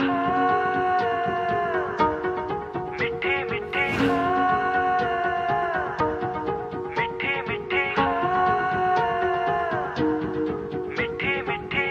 मिठी मिठी मिठी मिठी मिठी मिठी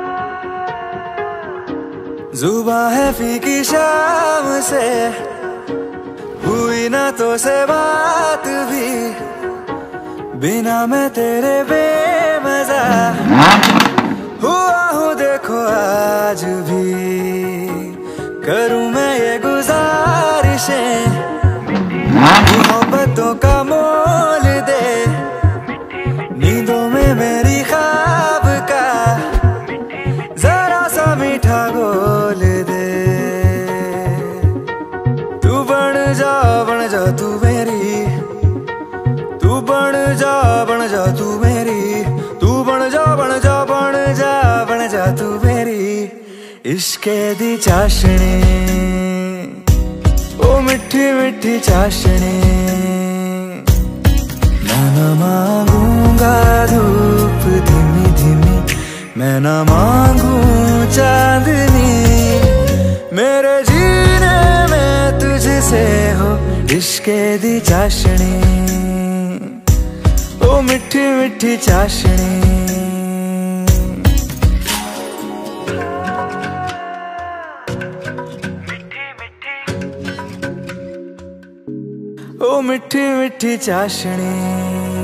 जुबां है फीकी शाम से, हुई ना तो से बात भी, बिना मैं तेरे बेमज़ा हुआ हूँ देखो आज भी। करूँ मैं ये गुजारिशें, मोहब्बतों का मोल दे, नींदों में मेरी ख्वाब का जरा सा मीठा घोल दे। तू बन जा तू मेरी, तू बन जा तू मेरी, तू बन जा तू मेरी। इश्के दी चाशनी, ओ मिठी मिठी चाशनी, मैं ना मांगूंगा धूप धीमी धीमी, मैं ना मांगू चांदनी, मेरे जीने में तुझसे हो इश्के दी चाशनी, ओ मिठी मिठी चाशनी। ओ मिठी मिठी चाशनी।